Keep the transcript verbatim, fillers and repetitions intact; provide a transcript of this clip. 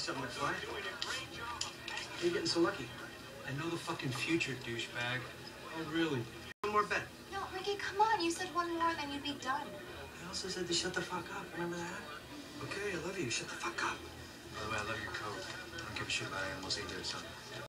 something, McFly. How are you getting so lucky? I know the fucking future, douchebag. Oh, really? One more bet. No, Ricky, come on. You said one more, then you'd be done. I also said to shut the fuck up. Remember that? Okay, I love you. Shut the fuck up. By the way, I love your coat. I don't give a shit about animals either, so.